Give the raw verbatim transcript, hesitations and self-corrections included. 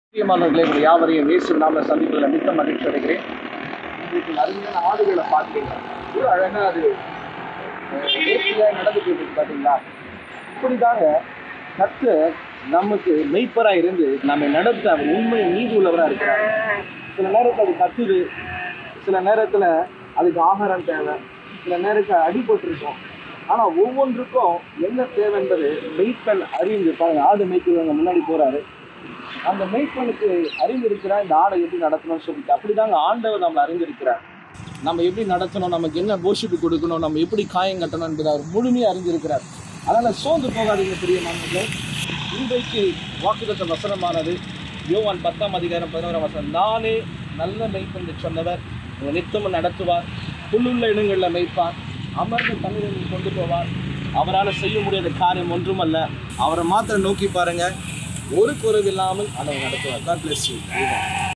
பிரியமானவர்களே, உங்கள் யாவரையும் இயேசு நாம சந்திப்பதில் மிக்க மகிழ்ச்சி அடைகிறேன். இன்றைக்கு அருமையான ஆடுகளை பார்க்கிறீங்க. ஒரு அழகா அது நேர்த்தியாக நடந்து போயிட்டு பார்த்தீங்களா? இப்படிதாங்க கர்த்தர் நமக்கு மெய்ப்பராக இருந்து நம்மை நடத்த அவர் உண்மை நீதி உள்ளவராக இருக்கிறார். சில நேரத்தில் அது கத்துது, சில நேரத்தில் அதுக்கு ஆகாரம் தேவை, சில நேரத்தில் அடிபட்டிருக்கும். ஆனால் ஒவ்வொன்றுக்கும் என்ன தேவை என்பது மெய்ப்பன் அறிந்து பாருங்க. ஆடு மேய்க்கிறவங்க முன்னாடி போறாரு. அந்த மெய்ப்பனுக்கு அறிந்திருக்கிறார் இந்த ஆடை எப்படி நடத்தணும்னு சொல்லிட்டு. அப்படிதாங்க ஆண்டவர் நம்மளை அறிந்திருக்கிறார். நம்ம எப்படி நடத்தணும், நமக்கு என்ன போஷிப்பு கொடுக்கணும், நம்ம எப்படி காயம் கட்டணும் என்பதை அவர் முழுமையாக அறிந்திருக்கிறார். அதனால சோர்ந்து போகாதீங்க பிரியமானவர்களே. இன்றைக்கு வாக்குத்தத்த வசனமானது யோவான் பத்தாம் அதிகாரம் பதினோராம் வசனம். நானே நல்ல மெய்ப்பன் என்று சொன்னவர் உங்கள் நித்தமும் நடத்துவார், புல்லுள்ள இடங்களில் மெய்ப்பார், அமர்ந்த தண்ணீரில் கொண்டு போவார். அவரால் செய்ய முடியாத காரியம் ஒன்றுமல்ல. அவரை மாத்திரம் நோக்கி பாருங்க, ஒரு குறைவில்லாமல் அதை நடத்துவார். God bless you.